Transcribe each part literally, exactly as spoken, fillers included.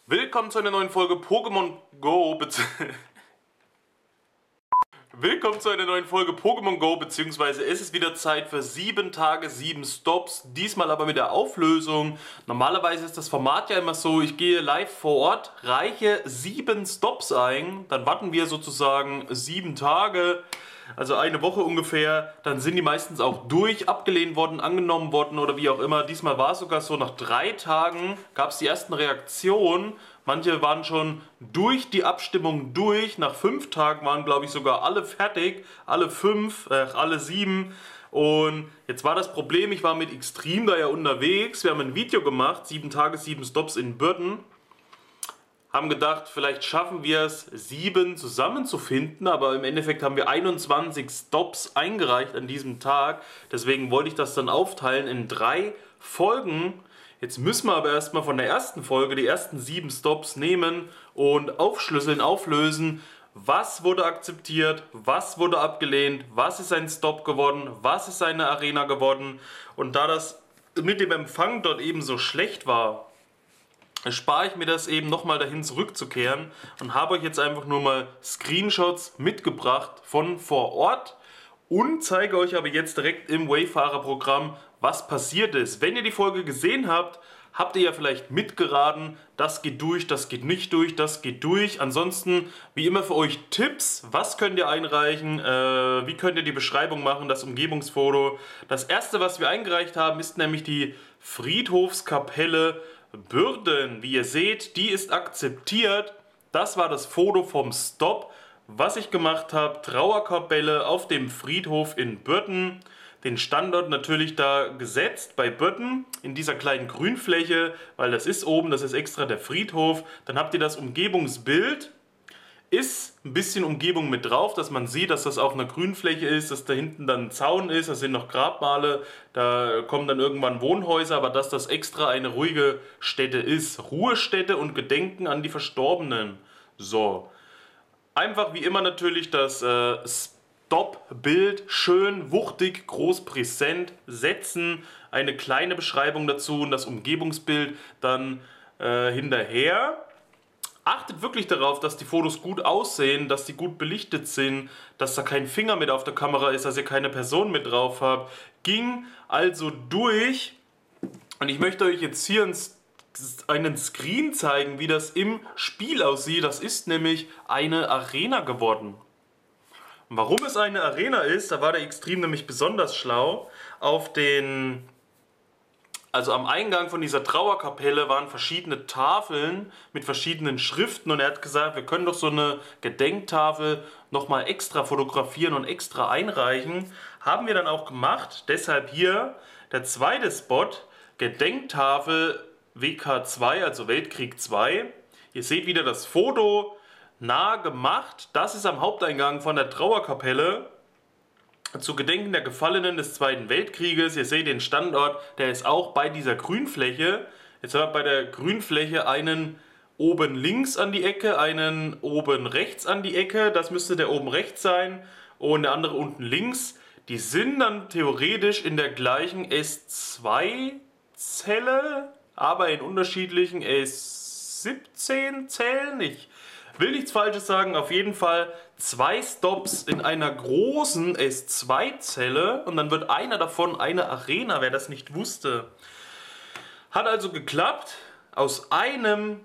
Willkommen zu einer neuen Folge Pokémon Go, Willkommen zu einer neuen Folge Pokémon Go, beziehungsweise es ist wieder Zeit für sieben Tage, sieben Stops, diesmal aber mit der Auflösung. Normalerweise ist das Format ja immer so, ich gehe live vor Ort, reiche sieben Stops ein, dann warten wir sozusagen sieben Tage, also eine Woche ungefähr, dann sind die meistens auch durch, abgelehnt worden, angenommen worden oder wie auch immer. Diesmal war es sogar so, nach drei Tagen gab es die ersten Reaktionen. Manche waren schon durch die Abstimmung durch. Nach fünf Tagen waren, glaube ich, sogar alle fertig. Alle fünf, äh, alle sieben. Und jetzt war das Problem, ich war mit Extreme da ja unterwegs. Wir haben ein Video gemacht, sieben Tage, sieben Stops in Bürden. Haben gedacht, vielleicht schaffen wir es, sieben zusammenzufinden, aber im Endeffekt haben wir einundzwanzig Stops eingereicht an diesem Tag. Deswegen wollte ich das dann aufteilen in drei Folgen. Jetzt müssen wir aber erstmal von der ersten Folge die ersten sieben Stops nehmen und aufschlüsseln, auflösen. Was wurde akzeptiert, was wurde abgelehnt, was ist ein Stop geworden, was ist eine Arena geworden. Und da das mit dem Empfang dort eben so schlecht war, spare ich mir das eben nochmal dahin zurückzukehren und habe euch jetzt einfach nur mal Screenshots mitgebracht von vor Ort und zeige euch aber jetzt direkt im Wayfarer-Programm, was passiert ist. Wenn ihr die Folge gesehen habt, habt ihr ja vielleicht mitgeraten, das geht durch, das geht nicht durch, das geht durch. Ansonsten, wie immer für euch Tipps, was könnt ihr einreichen, äh, wie könnt ihr die Beschreibung machen, das Umgebungsfoto. Das erste, was wir eingereicht haben, ist nämlich die Friedhofskapelle Bürden. Wie ihr seht, die ist akzeptiert. Das war das Foto vom Stop, was ich gemacht habe. Trauerkapelle auf dem Friedhof in Bürden. Den Standort natürlich da gesetzt bei Bürden in dieser kleinen Grünfläche, weil das ist oben, das ist extra der Friedhof. Dann habt ihr das Umgebungsbild. Ist ein bisschen Umgebung mit drauf, dass man sieht, dass das auf einer Grünfläche ist, dass da hinten dann ein Zaun ist, da sind noch Grabmale, da kommen dann irgendwann Wohnhäuser, aber dass das extra eine ruhige Stätte ist. Ruhestätte und Gedenken an die Verstorbenen. So. Einfach wie immer natürlich das äh, Stop-Bild schön, wuchtig, groß, präsent setzen, eine kleine Beschreibung dazu und das Umgebungsbild dann äh, hinterher. Achtet wirklich darauf, dass die Fotos gut aussehen, dass die gut belichtet sind, dass da kein Finger mit auf der Kamera ist, dass ihr keine Person mit drauf habt. Ging also durch und ich möchte euch jetzt hier einen Screen zeigen, wie das im Spiel aussieht. Das ist nämlich eine Arena geworden. Und warum es eine Arena ist, da war der Extreme nämlich besonders schlau. Auf den... Also am Eingang von dieser Trauerkapelle waren verschiedene Tafeln mit verschiedenen Schriften und er hat gesagt, wir können doch so eine Gedenktafel nochmal extra fotografieren und extra einreichen. Haben wir dann auch gemacht, deshalb hier der zweite Spot, Gedenktafel W K zwei, also Weltkrieg zwei. Ihr seht wieder das Foto nah gemacht, das ist am Haupteingang von der Trauerkapelle. Zu Gedenken der Gefallenen des Zweiten Weltkrieges. Ihr seht den Standort, der ist auch bei dieser Grünfläche. Jetzt haben wir bei der Grünfläche einen oben links an die Ecke, einen oben rechts an die Ecke. Das müsste der oben rechts sein und der andere unten links. Die sind dann theoretisch in der gleichen S zwei Zelle, aber in unterschiedlichen S siebzehn Zellen. Ich will nichts Falsches sagen, auf jeden Fall zwei Stops in einer großen S zwei Zelle und dann wird einer davon eine Arena, wer das nicht wusste. Hat also geklappt, aus einem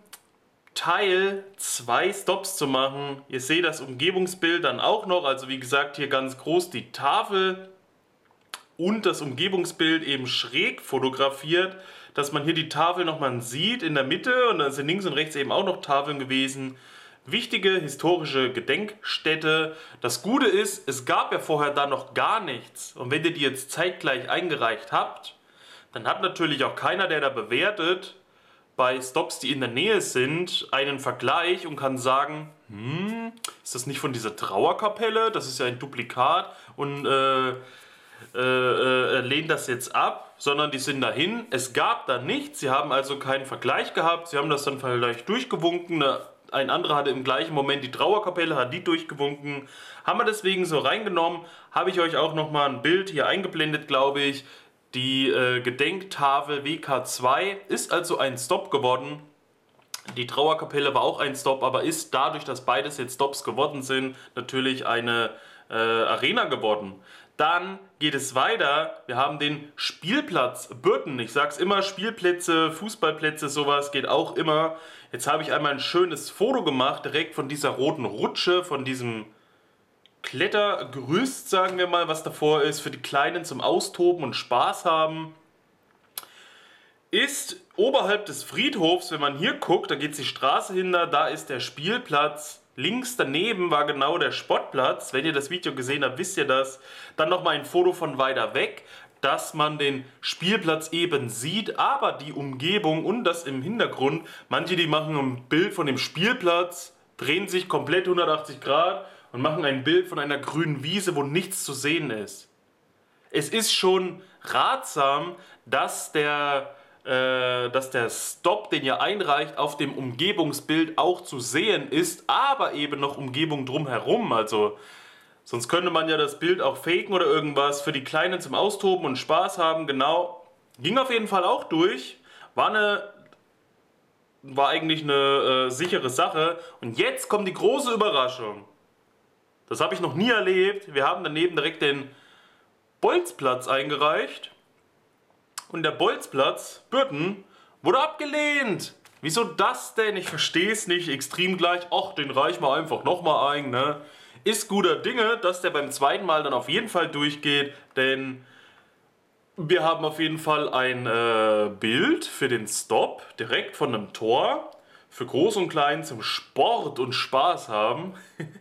Teil zwei Stops zu machen. Ihr seht das Umgebungsbild dann auch noch, also wie gesagt hier ganz groß die Tafel und das Umgebungsbild eben schräg fotografiert, dass man hier die Tafel nochmal sieht in der Mitte und dann sind links und rechts eben auch noch Tafeln gewesen. Wichtige historische Gedenkstätte. Das Gute ist, es gab ja vorher da noch gar nichts. Und wenn ihr die jetzt zeitgleich eingereicht habt, dann hat natürlich auch keiner, der da bewertet, bei Stops, die in der Nähe sind, einen Vergleich und kann sagen, hm, ist das nicht von dieser Trauerkapelle? Das ist ja ein Duplikat und äh, äh, äh, lehnt das jetzt ab, sondern die sind dahin. Es gab da nichts, sie haben also keinen Vergleich gehabt, sie haben das dann vielleicht durchgewunken, eine Ein anderer hatte im gleichen Moment die Trauerkapelle, hat die durchgewunken. Haben wir deswegen so reingenommen. Habe ich euch auch nochmal ein Bild hier eingeblendet, glaube ich. Die äh, Gedenktafel W K zwei ist also ein Stop geworden. Die Trauerkapelle war auch ein Stop, aber ist dadurch, dass beides jetzt Stops geworden sind, natürlich eine äh, Arena geworden. Dann geht es weiter. Wir haben den Spielplatz Bürten. Ich sag's immer, Spielplätze, Fußballplätze, sowas geht auch immer. Jetzt habe ich einmal ein schönes Foto gemacht, direkt von dieser roten Rutsche, von diesem Klettergerüst, sagen wir mal, was davor ist, für die Kleinen zum Austoben und Spaß haben. Ist oberhalb des Friedhofs, wenn man hier guckt, da geht die Straße hinter, da ist der Spielplatz. Links daneben war genau der Sportplatz. Wenn ihr das Video gesehen habt, wisst ihr das. Dann nochmal ein Foto von weiter weg, dass man den Spielplatz eben sieht, aber die Umgebung und das im Hintergrund. Manche, die machen ein Bild von dem Spielplatz, drehen sich komplett hundertachtzig Grad und machen ein Bild von einer grünen Wiese, wo nichts zu sehen ist. Es ist schon ratsam, dass der dass der Stop, den ihr einreicht, auf dem Umgebungsbild auch zu sehen ist, aber eben noch Umgebung drumherum. Also sonst könnte man ja das Bild auch faken oder irgendwas für die Kleinen zum Austoben und Spaß haben. Genau, ging auf jeden Fall auch durch. War eine, war eigentlich eine äh, sichere Sache. Und jetzt kommt die große Überraschung. Das habe ich noch nie erlebt. Wir haben daneben direkt den Bolzplatz eingereicht. Und der Bolzplatz, Bürten, wurde abgelehnt. Wieso das denn? Ich verstehe es nicht. Extrem gleich. Ach, den reichen wir einfach nochmal ein, ne? Ist guter Dinge, dass der beim zweiten Mal dann auf jeden Fall durchgeht. Denn wir haben auf jeden Fall ein äh, Bild für den Stop direkt von einem Tor. Für Groß und Klein zum Sport und Spaß haben.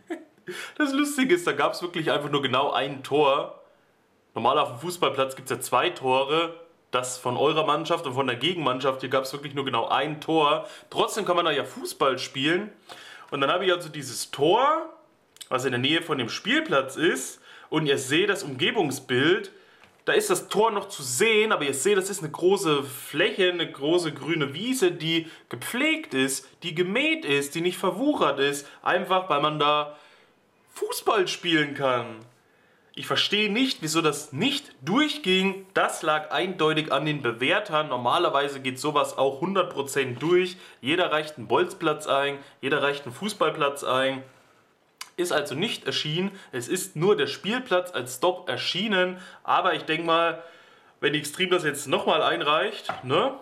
Das Lustige ist, da gab es wirklich einfach nur genau ein Tor. Normal auf dem Fußballplatz gibt es ja zwei Tore. Das von eurer Mannschaft und von der Gegenmannschaft, hier gab es wirklich nur genau ein Tor. Trotzdem kann man da ja Fußball spielen. Und dann habe ich also dieses Tor, was in der Nähe von dem Spielplatz ist. Und ihr seht das Umgebungsbild. Da ist das Tor noch zu sehen, aber ihr seht, das ist eine große Fläche, eine große grüne Wiese, die gepflegt ist, die gemäht ist, die nicht verwuchert ist. Einfach, weil man da Fußball spielen kann. Ich verstehe nicht, wieso das nicht durchging. Das lag eindeutig an den Bewertern. Normalerweise geht sowas auch hundert Prozent durch. Jeder reicht einen Bolzplatz ein, jeder reicht einen Fußballplatz ein. Ist also nicht erschienen. Es ist nur der Spielplatz als Stop erschienen. Aber ich denke mal, wenn die Extreme das jetzt nochmal einreicht, ne,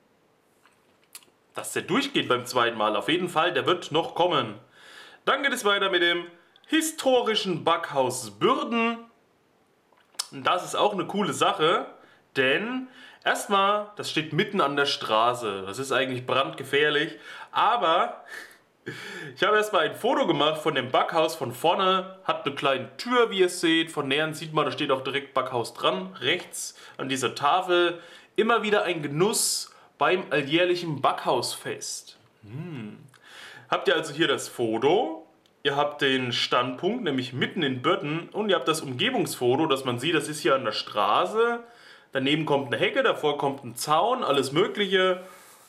dass der durchgeht beim zweiten Mal. Auf jeden Fall, der wird noch kommen. Dann geht es weiter mit dem historischen Backhaus Bürden. Das ist auch eine coole Sache, denn erstmal, das steht mitten an der Straße. Das ist eigentlich brandgefährlich, aber ich habe erstmal ein Foto gemacht von dem Backhaus von vorne. Hat eine kleine Tür, wie ihr seht. Von nähern sieht man, da steht auch direkt Backhaus dran, rechts an dieser Tafel. Immer wieder ein Genuss beim alljährlichen Backhausfest. Hm. Habt ihr also hier das Foto? Ihr habt den Standpunkt, nämlich mitten in Bürten, und ihr habt das Umgebungsfoto, dass man sieht, das ist hier an der Straße. Daneben kommt eine Hecke, davor kommt ein Zaun, alles Mögliche.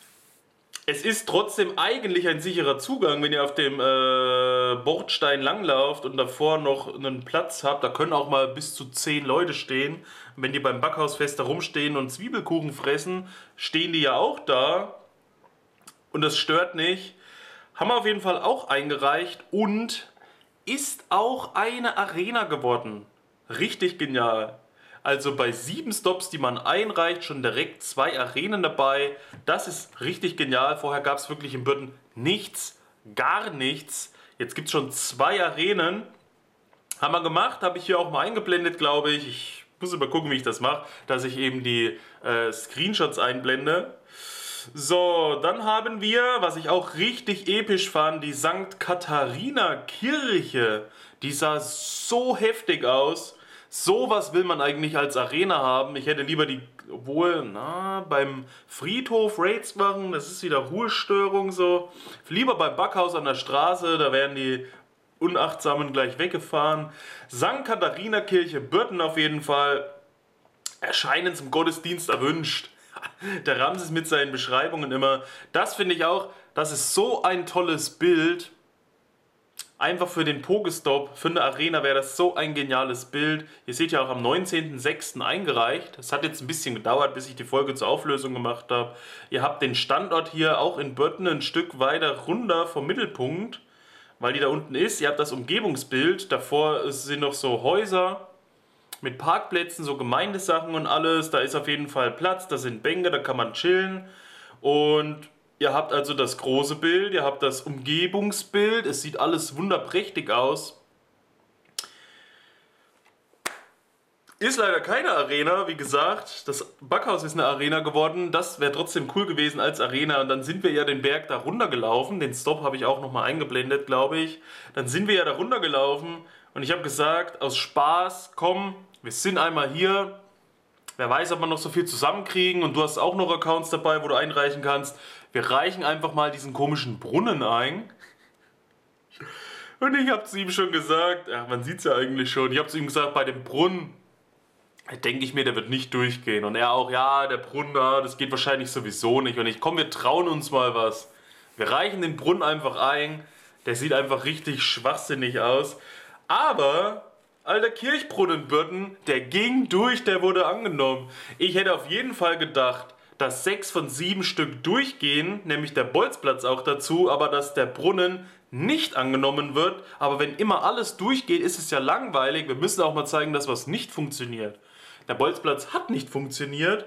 Es ist trotzdem eigentlich ein sicherer Zugang, wenn ihr auf dem äh, Bordstein langlauft und davor noch einen Platz habt. Da können auch mal bis zu zehn Leute stehen. Wenn die beim Backhausfest da rumstehen und Zwiebelkuchen fressen, stehen die ja auch da. Und das stört nicht. Haben wir auf jeden Fall auch eingereicht und ist auch eine Arena geworden. Richtig genial. Also bei sieben Stops, die man einreicht, schon direkt zwei Arenen dabei. Das ist richtig genial. Vorher gab es wirklich in Bürten nichts, gar nichts. Jetzt gibt es schon zwei Arenen. Haben wir gemacht, habe ich hier auch mal eingeblendet, glaube ich. Ich muss mal gucken, wie ich das mache, dass ich eben die äh, Screenshots einblende. So, dann haben wir, was ich auch richtig episch fand, die Sankt Katharina Kirche. Die sah so heftig aus. Sowas will man eigentlich als Arena haben. Ich hätte lieber die, obwohl, na, beim Friedhof Raids machen, das ist wieder Ruhestörung so. Lieber beim Backhaus an der Straße, da werden die Unachtsamen gleich weggefahren. Sankt Katharina Kirche, Bürten auf jeden Fall. Erscheinen zum Gottesdienst erwünscht. Der Ramses mit seinen Beschreibungen immer. Das finde ich auch, das ist so ein tolles Bild. Einfach für den Pokestop, für eine Arena wäre das so ein geniales Bild. Ihr seht ja auch am neunzehnten sechsten eingereicht. Es hat jetzt ein bisschen gedauert, bis ich die Folge zur Auflösung gemacht habe. Ihr habt den Standort hier auch in Böthen ein Stück weiter runter vom Mittelpunkt, weil die da unten ist. Ihr habt das Umgebungsbild, davor sind noch so Häuser mit Parkplätzen, so Gemeindesachen und alles. Da ist auf jeden Fall Platz, da sind Bänke, da kann man chillen. Und ihr habt also das große Bild, ihr habt das Umgebungsbild, es sieht alles wunderprächtig aus. Ist leider keine Arena, wie gesagt, das Backhaus ist eine Arena geworden, das wäre trotzdem cool gewesen als Arena. Und dann sind wir ja den Berg da runtergelaufen, den Stop habe ich auch nochmal eingeblendet, glaube ich. Dann sind wir ja da runtergelaufen und ich habe gesagt, aus Spaß, komm, wir sind einmal hier. Wer weiß, ob wir noch so viel zusammenkriegen und du hast auch noch Accounts dabei, wo du einreichen kannst. Wir reichen einfach mal diesen komischen Brunnen ein. Und ich habe zu ihm schon gesagt, ach, man sieht es ja eigentlich schon, ich habe zu ihm gesagt, bei dem Brunnen, denke ich mir, der wird nicht durchgehen. Und er auch, ja, der Brunnen da, das geht wahrscheinlich sowieso nicht. Und ich, komm, wir trauen uns mal was. Wir reichen den Brunnen einfach ein. Der sieht einfach richtig schwachsinnig aus. Aber alter Kirchbrunnen Böthen, der ging durch, der wurde angenommen. Ich hätte auf jeden Fall gedacht, dass sechs von sieben Stück durchgehen, nämlich der Bolzplatz auch dazu, aber dass der Brunnen nicht angenommen wird. Aber wenn immer alles durchgeht, ist es ja langweilig. Wir müssen auch mal zeigen, dass was nicht funktioniert. Der Bolzplatz hat nicht funktioniert,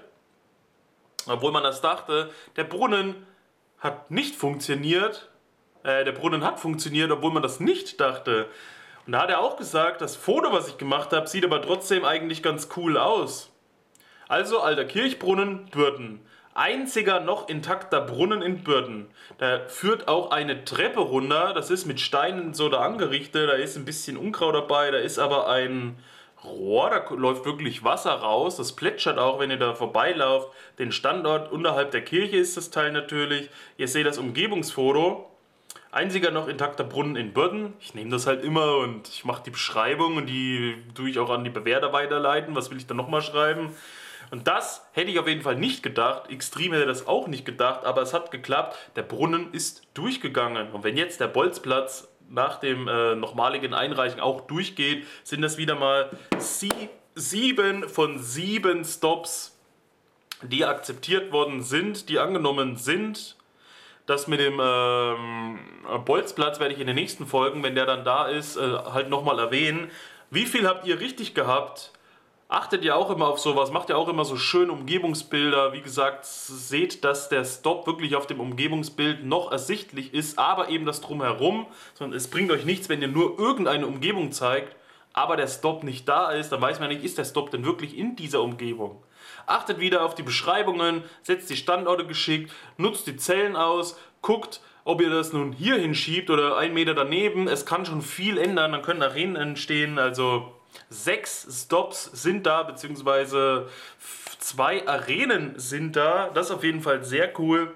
obwohl man das dachte. Der Brunnen hat nicht funktioniert. Äh, der Brunnen hat funktioniert, obwohl man das nicht dachte. Und da hat er auch gesagt, das Foto, was ich gemacht habe, sieht aber trotzdem eigentlich ganz cool aus. Also alter Kirchbrunnen, Böthen. Einziger noch intakter Brunnen in Böthen. Da führt auch eine Treppe runter, das ist mit Steinen so da angerichtet, da ist ein bisschen Unkraut dabei, da ist aber ein Rohr, da läuft wirklich Wasser raus, das plätschert auch, wenn ihr da vorbeilauft. Den Standort unterhalb der Kirche ist das Teil natürlich. Ihr seht das Umgebungsfoto. Einziger noch intakter Brunnen in Böthen. Ich nehme das halt immer und ich mache die Beschreibung und die tue ich auch an die Bewerter weiterleiten. Was will ich da nochmal schreiben? Und das hätte ich auf jeden Fall nicht gedacht. Extrem hätte das auch nicht gedacht, aber es hat geklappt. Der Brunnen ist durchgegangen. Und wenn jetzt der Bolzplatz nach dem äh, nochmaligen Einreichen auch durchgeht, sind das wieder mal sie sieben von sieben Stops, die akzeptiert worden sind, die angenommen sind. Das mit dem ähm, Bolzplatz werde ich in den nächsten Folgen, wenn der dann da ist, äh, halt nochmal erwähnen. Wie viel habt ihr richtig gehabt? Achtet ihr auch immer auf sowas, macht ihr auch immer so schöne Umgebungsbilder. Wie gesagt, seht, dass der Stop wirklich auf dem Umgebungsbild noch ersichtlich ist, aber eben das Drumherum. Sondern es bringt euch nichts, wenn ihr nur irgendeine Umgebung zeigt, aber der Stop nicht da ist. Dann weiß man nicht, ist der Stop denn wirklich in dieser Umgebung. Achtet wieder auf die Beschreibungen, setzt die Standorte geschickt, nutzt die Zellen aus, guckt, ob ihr das nun hier hinschiebt oder einen Meter daneben. Es kann schon viel ändern, dann können Arenen entstehen, also sechs Stops sind da, beziehungsweise zwei Arenen sind da. Das ist auf jeden Fall sehr cool.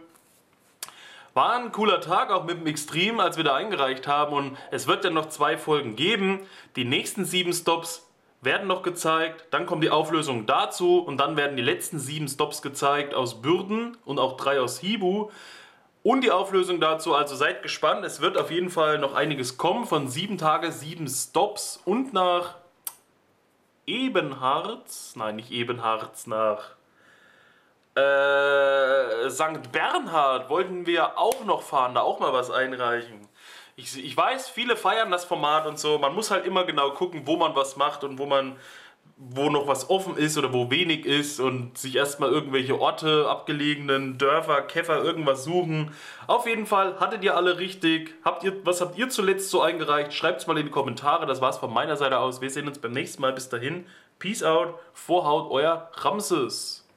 War ein cooler Tag, auch mit dem Extreme, als wir da eingereicht haben. Und es wird dann noch zwei Folgen geben. Die nächsten sieben Stops werden noch gezeigt. Dann kommt die Auflösung dazu. Und dann werden die letzten sieben Stops gezeigt aus Bürden und auch drei aus Hibu. Und die Auflösung dazu, also seid gespannt. Es wird auf jeden Fall noch einiges kommen von sieben Tage, sieben Stops und nach Ebenharz, nein, nicht Ebenharz, nach äh, Sankt Bernhard wollten wir auch noch fahren, da auch mal was einreichen. Ich, ich weiß, viele feiern das Format und so, man muss halt immer genau gucken, wo man was macht und wo man, wo noch was offen ist oder wo wenig ist und sich erstmal irgendwelche Orte, abgelegenen Dörfer, Käfer, irgendwas suchen. Auf jeden Fall hattet ihr alle richtig. Habt ihr, was habt ihr zuletzt so eingereicht? Schreibt es mal in die Kommentare. Das war's von meiner Seite aus. Wir sehen uns beim nächsten Mal. Bis dahin. Peace out. Vorhaut, euer Ramses.